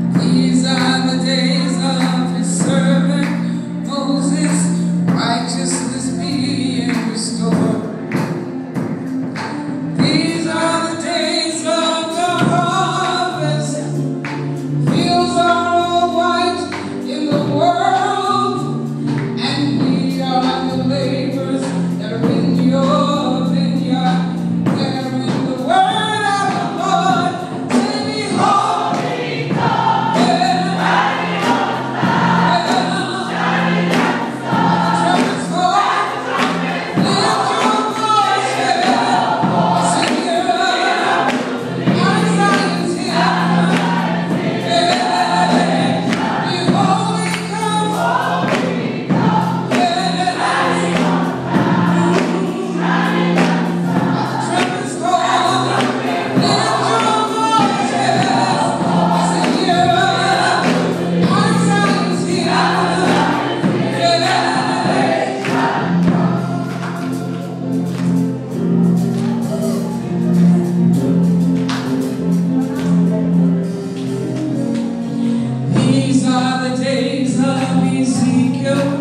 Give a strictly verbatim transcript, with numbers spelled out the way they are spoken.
These are the days of his servant Moses, righteousness being restored. These are the days of the harvest. Fields are all white in the world, and we are the laborers that are in your vineyard, bearing the word of the Lord. Say, behold, these are the days of Ezekiel.